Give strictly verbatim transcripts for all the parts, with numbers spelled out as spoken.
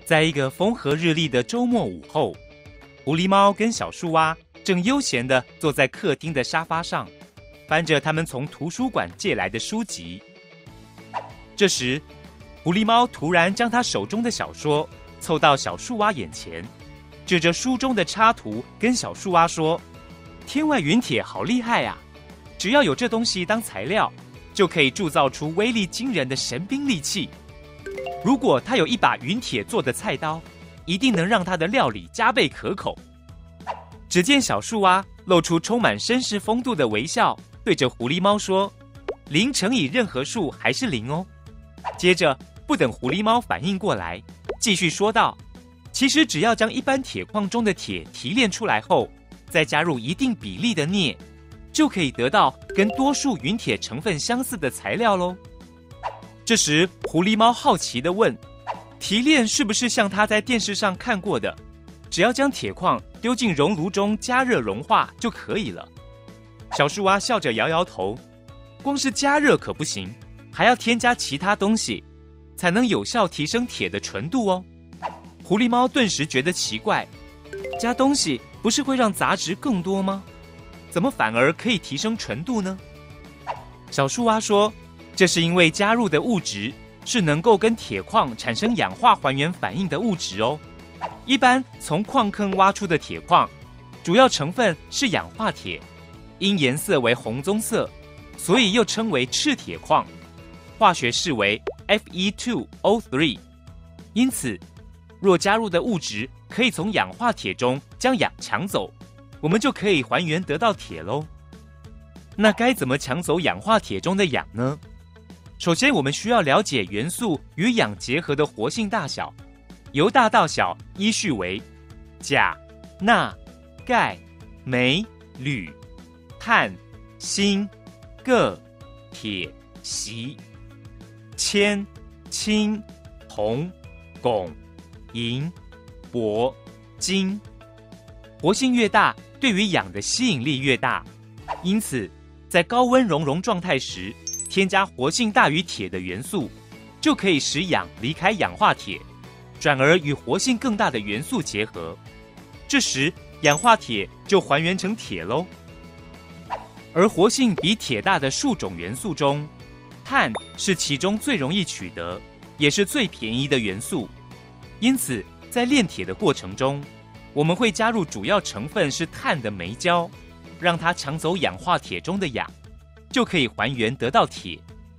在一个风和日丽的周末午后，狐狸猫跟小树蛙正悠闲地坐在客厅的沙发上，翻着他们从图书馆借来的书籍。这时，狐狸猫突然将他手中的小说凑到小树蛙眼前，指着书中的插图跟小树蛙说：“天外陨铁好厉害啊！只要有这东西当材料，就可以铸造出威力惊人的神兵利器。如果他有一把陨铁做的菜刀，一定能让他的料理加倍可口。”只见小树蛙露出充满绅士风度的微笑，对着狐狸猫说：“零乘以任何数还是零哦。”接着不等狐狸猫反应过来，继续说道：“其实只要将一般铁矿中的铁提炼出来后，再加入一定比例的镍，就可以得到跟多数陨铁成分相似的材料咯。”这时狐狸猫好奇地问：“提炼是不是像他在电视上看过的，只要将铁矿丢进熔炉中加热融化就可以了？”小树蛙笑着摇摇头：“光是加热可不行，还要添加其他东西，才能有效提升铁的纯度哦。”狐狸猫顿时觉得奇怪，加东西不是会让杂质更多吗？怎么反而可以提升纯度呢？小树蛙说：“这是因为加入的物质是能够跟铁矿产生氧化还原反应的物质哦。一般从矿坑挖出的铁矿，主要成分是氧化铁，因颜色为红棕色，所以又称为赤铁矿，化学式为 F E 二 O 三。因此，若加入的物质可以从氧化铁中将氧抢走，我们就可以还原得到铁咯。那该怎么抢走氧化铁中的氧呢？首先，我们需要了解元素与氧结合的活性大小，由大到小依序为钾、钠、钙、镁、铝、碳、锌、铬、铁、锡、铅、氢、铜、汞、银、铂、金。活性越大，对于氧的吸引力越大，因此在高温熔融状态时，添加活性大于铁的元素，就可以使氧离开氧化铁，转而与活性更大的元素结合。这时氧化铁就还原成铁咯。而活性比铁大的数种元素中，碳是其中最容易取得，也是最便宜的元素。因此在炼铁的过程中，我们会加入主要成分是碳的煤胶，让它抢走氧化铁中的氧，就可以还原得到铁。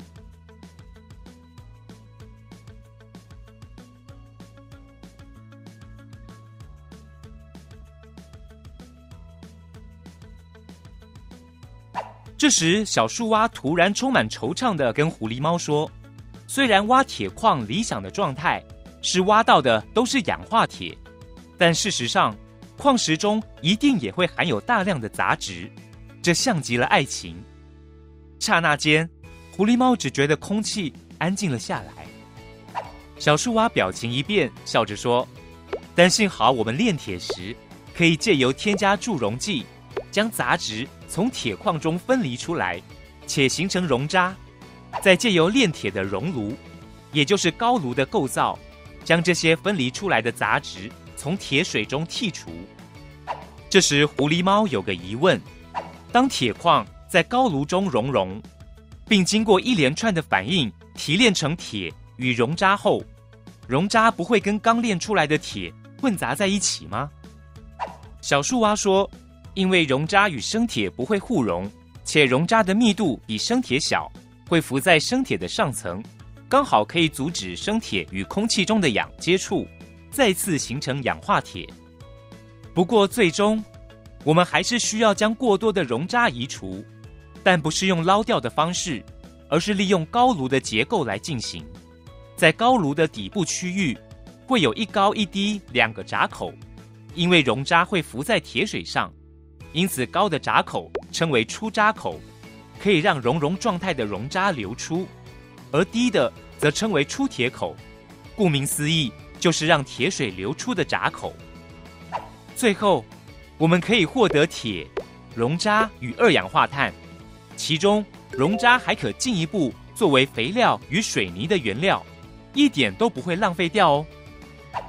这时小树蛙突然充满惆怅地跟狐狸猫说：“虽然挖铁矿理想的状态是挖到的都是氧化铁，但事实上矿石中一定也会含有大量的杂质，这像极了爱情。”刹那间，狐狸猫只觉得空气安静了下来。小树蛙表情一变，笑着说：“但幸好我们炼铁时可以借由添加助溶剂，将杂质从铁矿中分离出来，且形成熔渣，再借由炼铁的熔炉，也就是高炉的构造，将这些分离出来的杂质从铁水中剔除。”这时狐狸猫有个疑问：当铁矿在高炉中熔融，并经过一连串的反应提炼成铁与熔渣后，熔渣不会跟刚炼出来的铁混杂在一起吗？小树蛙说：“因为熔渣与生铁不会互溶，且熔渣的密度比生铁小，会浮在生铁的上层，刚好可以阻止生铁与空气中的氧接触，再次形成氧化铁。不过最终，我们还是需要将过多的熔渣移除，但不是用捞掉的方式，而是利用高炉的结构来进行。在高炉的底部区域，会有一高一低两个闸口，因为熔渣会浮在铁水上，因此高的闸口称为出渣口，可以让熔融状态的熔渣流出，而低的则称为出铁口，顾名思义，就是让铁水流出的闸口。最后，我们可以获得铁、熔渣与二氧化碳，其中熔渣还可进一步作为肥料与水泥的原料，一点都不会浪费掉哦。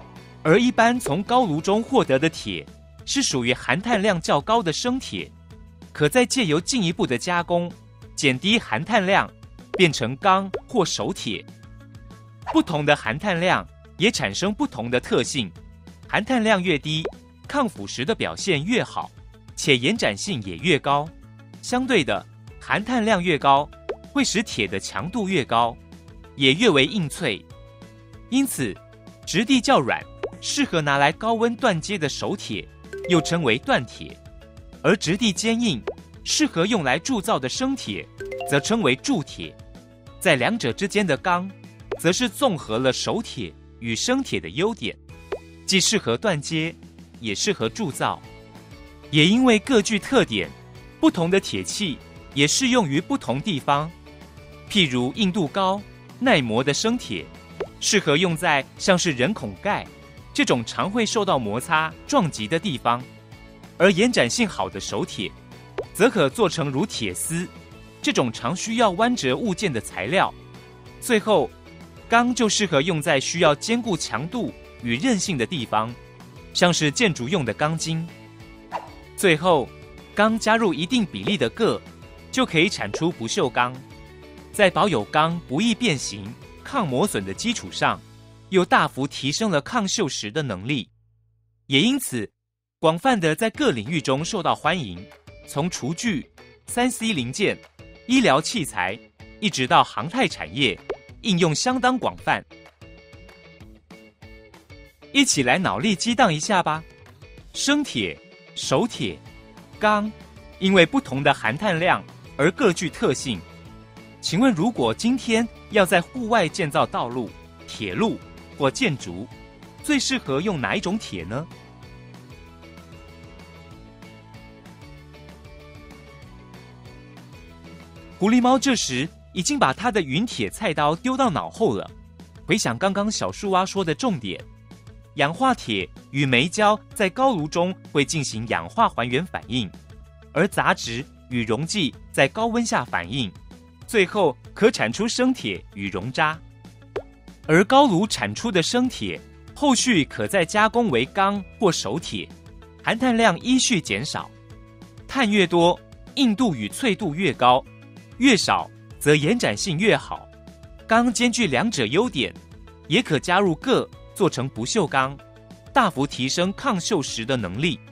而一般从高炉中获得的铁是属于含碳量较高的生铁，可再借由进一步的加工，减低含碳量，变成钢或熟铁。不同的含碳量也产生不同的特性，含碳量越低，抗腐蚀的表现越好，且延展性也越高。相对的，含碳量越高，会使铁的强度越高，也越为硬脆。因此，质地较软，适合拿来高温锻接的熟铁，又称为锻铁；而质地坚硬，适合用来铸造的生铁，则称为铸铁。在两者之间的钢，则是综合了熟铁与生铁的优点，既适合锻接，也适合铸造。也因为各具特点，不同的铁器也适用于不同地方。譬如硬度高、耐磨的生铁，适合用在像是人孔盖这种常会受到摩擦撞击的地方；而延展性好的熟铁，则可做成如铁丝这种常需要弯折物件的材料。最后，钢就适合用在需要兼顾强度与韧性的地方，像是建筑用的钢筋。最后，钢加入一定比例的铬，就可以产出不锈钢。在保有钢不易变形、抗磨损的基础上，又大幅提升了抗锈蚀的能力，也因此广泛的在各领域中受到欢迎，从厨具、三 C 零件、医疗器材，一直到航太产业，应用相当广泛。一起来脑力激荡一下吧。生铁、熟铁、钢，因为不同的含碳量而各具特性。请问，如果今天要在户外建造道路、铁路或建筑，最适合用哪一种铁呢？狐狸猫这时已经把它的陨铁菜刀丢到脑后了，回想刚刚小树蛙说的重点，氧化铁与煤胶在高炉中会进行氧化还原反应，而杂质与溶剂在高温下反应，最后可产出生铁与熔渣。而高炉产出的生铁，后续可再加工为钢或熟铁，含碳量依序减少，碳越多，硬度与脆度越高，越少则延展性越好。钢兼具两者优点，也可加入铬做成不锈钢，大幅提升抗锈蚀的能力。